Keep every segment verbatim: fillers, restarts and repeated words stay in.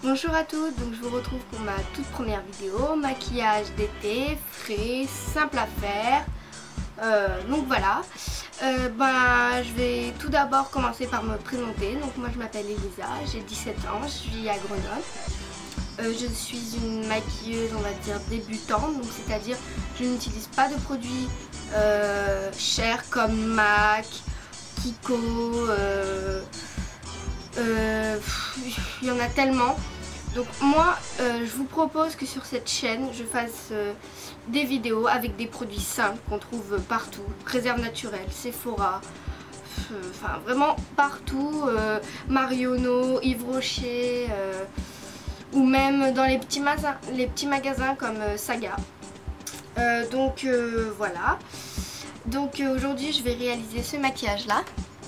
Bonjour à tous, donc je vous retrouve pour ma toute première vidéo, maquillage d'été, frais, simple à faire. Euh, donc voilà, euh, ben, je vais tout d'abord commencer par me présenter. Donc moi je m'appelle Elisa, j'ai dix-sept ans, je vis à Grenoble. Euh, je suis une maquilleuse, on va dire débutante, donc c'est-à-dire je n'utilise pas de produits euh, chers comme MAC, Kiko, euh, euh, il y en a tellement. Donc moi euh, je vous propose que sur cette chaîne je fasse euh, des vidéos avec des produits simples qu'on trouve partout, Réserve Naturelle, Sephora, enfin euh, vraiment partout, euh, Marionneau, Yves Rocher, euh, ou même dans les petits, les petits magasins comme euh, Saga. Euh, donc euh, voilà, donc euh, aujourd'hui je vais réaliser ce maquillage là.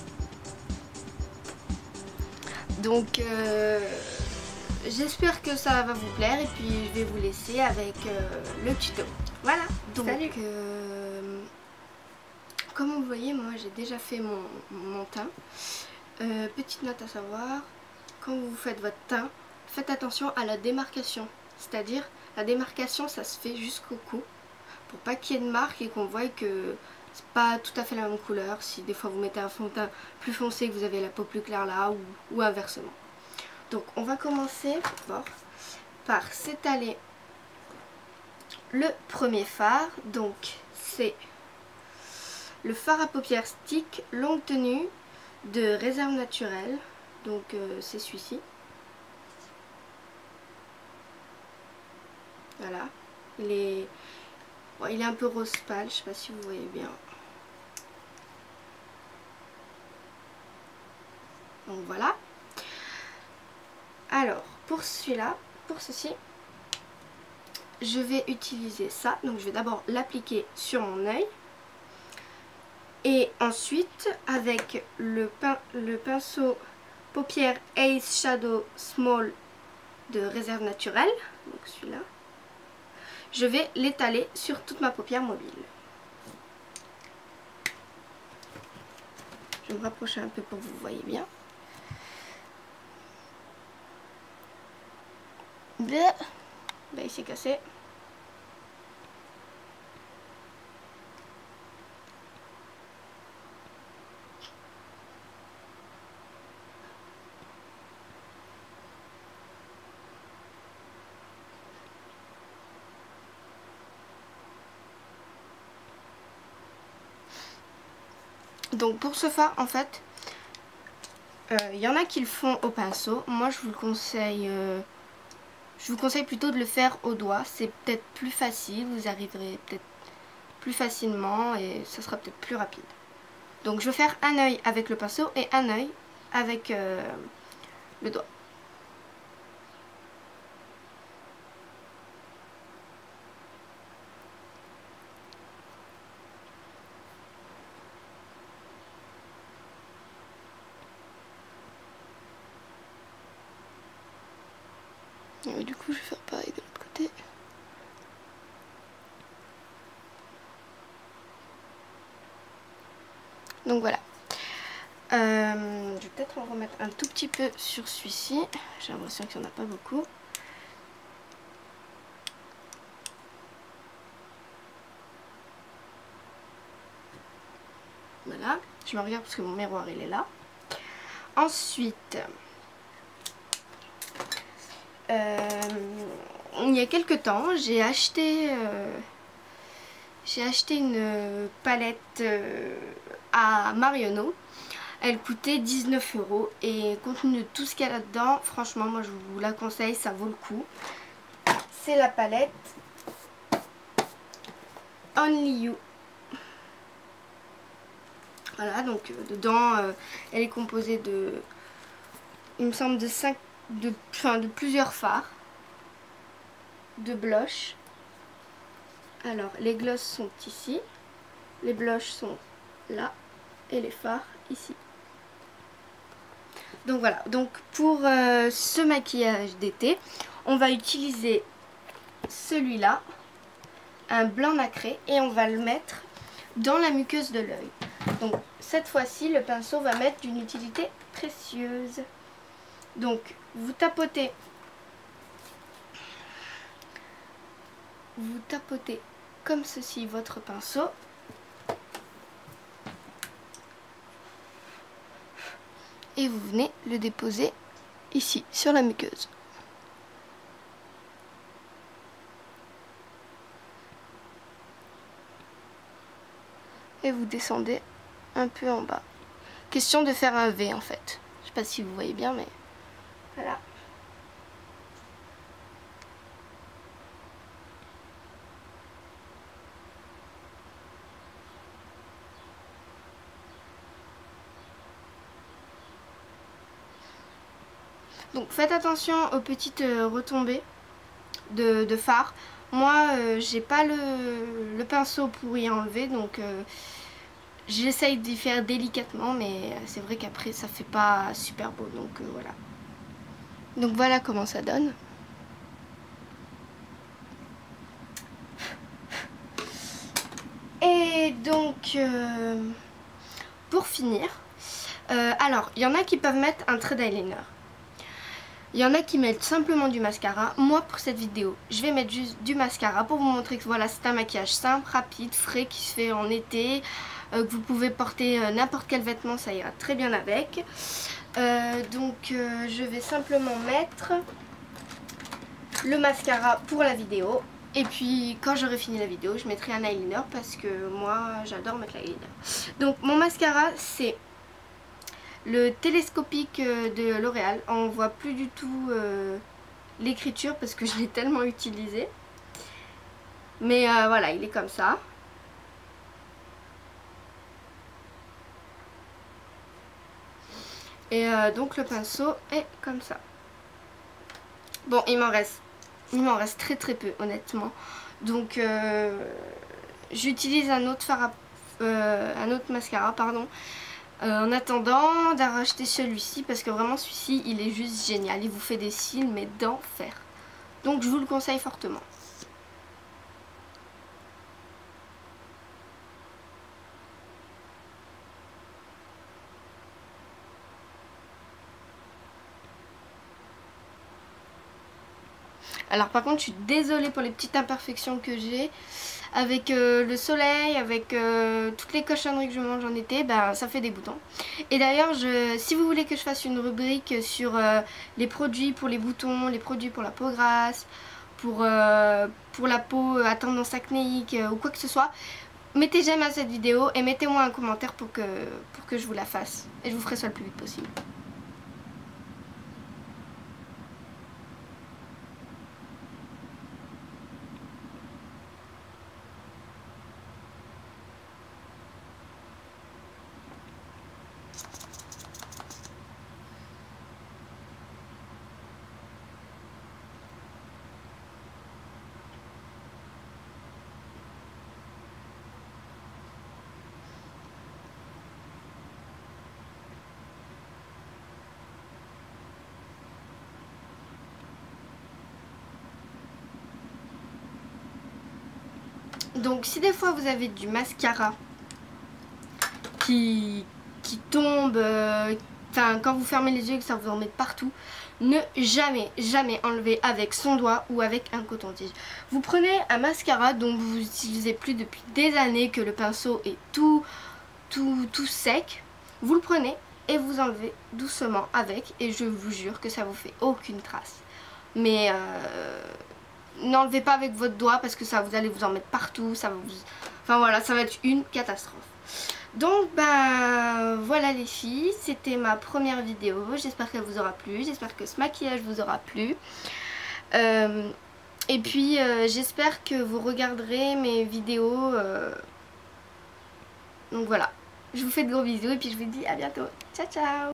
Donc euh, j'espère que ça va vous plaire et puis je vais vous laisser avec euh, le tuto. Voilà, donc euh, comme vous voyez, moi j'ai déjà fait mon, mon teint. Euh, petite note à savoir, quand vous faites votre teint, faites attention à la démarcation. C'est-à-dire, la démarcation ça se fait jusqu'au cou pour pas qu'il y ait de marque et qu'on voit que c'est pas tout à fait la même couleur. Si des fois vous mettez un fond de teint plus foncé, que vous avez la peau plus claire là, ou, ou inversement. Donc on va commencer d'abord par s'étaler le premier fard. Donc c'est le fard à paupières stick longue tenue de Réserve Naturelle. Donc euh, c'est celui-ci. Voilà. Il est, bon, il est un peu rose pâle, je sais pas si vous voyez bien. Donc voilà. Alors pour celui-là, pour ceci, je vais utiliser ça. Donc je vais d'abord l'appliquer sur mon œil. Et ensuite avec le, pin le pinceau paupières Ace Shadow Small de Réserve Naturelle, donc celui-là, je vais l'étaler sur toute ma paupière mobile. Je vais me rapprocher un peu pour que vous voyez bien. Là, il s'est cassé. Donc pour ce fard, en fait, il euh, y en a qui le font au pinceau. Moi je vous le conseille, euh, je vous conseille plutôt de le faire au doigt. C'est peut-être plus facile, vous arriverez peut-être plus facilement et ça sera peut-être plus rapide. Donc je vais faire un œil avec le pinceau et un œil avec euh, le doigt. Et du coup je vais faire pareil de l'autre côté. Donc voilà. Euh, je vais peut-être en remettre un tout petit peu sur celui-ci. J'ai l'impression qu'il n'y en a pas beaucoup. Voilà. Je me regarde parce que mon miroir il est là. Ensuite, euh, il y a quelques temps, j'ai acheté, euh, j'ai acheté une palette euh, à Marionneau. Elle coûtait dix-neuf euros et compte tenu de tout ce qu'il y a là-dedans, franchement moi je vous la conseille, ça vaut le coup. C'est la palette Only You. Voilà, donc euh, dedans euh, elle est composée de, il me semble, de cinq, de, enfin, de plusieurs fards, de blush. Alors les glosses sont ici, les blushs sont là et les fards ici. Donc voilà, donc pour euh, ce maquillage d'été, on va utiliser celui-là, un blanc nacré, et on va le mettre dans la muqueuse de l'œil. Donc cette fois-ci, le pinceau va m'être d'une utilité précieuse. Donc vous tapotez vous tapotez comme ceci votre pinceau. Et vous venez le déposer ici sur la muqueuse. Et vous descendez un peu en bas. Question de faire un V en fait. Je sais pas si vous voyez bien, mais voilà. Donc faites attention aux petites euh, retombées de, de fard. Moi euh, j'ai pas le, le pinceau pour y enlever, donc euh, j'essaye d'y faire délicatement, mais c'est vrai qu'après ça fait pas super beau, donc euh, voilà. Donc voilà comment ça donne. Et donc euh, pour finir, euh, alors il y en a qui peuvent mettre un trait d'eyeliner. Il y en a qui mettent simplement du mascara. Moi pour cette vidéo je vais mettre juste du mascara pour vous montrer que voilà, c'est un maquillage simple, rapide, frais, qui se fait en été, euh, que vous pouvez porter euh, n'importe quel vêtement, ça ira très bien avec. Euh, donc euh, je vais simplement mettre le mascara pour la vidéo. Et puis quand j'aurai fini la vidéo je mettrai un eyeliner parce que moi j'adore mettre l'eyeliner. Donc mon mascara c'est le télescopique de L'Oréal. On voit plus du tout euh, l'écriture parce que je l'ai tellement utilisé. Mais euh, voilà, il est comme ça. Et euh, donc le pinceau est comme ça. Bon, il m'en reste, il m'en reste très très peu honnêtement. Donc euh, j'utilise un autre fard à, euh, un autre mascara, pardon. Euh, en attendant d'en racheter celui-ci parce que vraiment celui-ci il est juste génial, il vous fait des cils mais d'enfer. Donc je vous le conseille fortement. Alors par contre je suis désolée pour les petites imperfections que j'ai. Avec euh, le soleil, avec euh, toutes les cochonneries que je mange en été, ben, ça fait des boutons. Et d'ailleurs, je, si vous voulez que je fasse une rubrique sur euh, les produits pour les boutons, les produits pour la peau grasse, pour, euh, pour la peau à tendance acnéique euh, ou quoi que ce soit, mettez j'aime à cette vidéo et mettez-moi un commentaire pour que, pour que je vous la fasse. Et je vous ferai ça le plus vite possible. Donc si des fois vous avez du mascara qui, qui tombe, euh, quand vous fermez les yeux et que ça vous en met partout, ne jamais, jamais enlever avec son doigt ou avec un coton-tige. Vous prenez un mascara dont vous n'utilisez plus depuis des années, que le pinceau est tout, tout, tout sec, vous le prenez et vous enlevez doucement avec et je vous jure que ça vous fait aucune trace. Mais euh, n'enlevez pas avec votre doigt parce que ça vous allez vous en mettre partout, ça va vous... enfin voilà, ça va être une catastrophe. Donc ben voilà les filles, c'était ma première vidéo, j'espère qu'elle vous aura plu, j'espère que ce maquillage vous aura plu. Euh, et puis euh, j'espère que vous regarderez mes vidéos. Euh... Donc voilà, je vous fais de gros bisous et puis je vous dis à bientôt. Ciao ciao.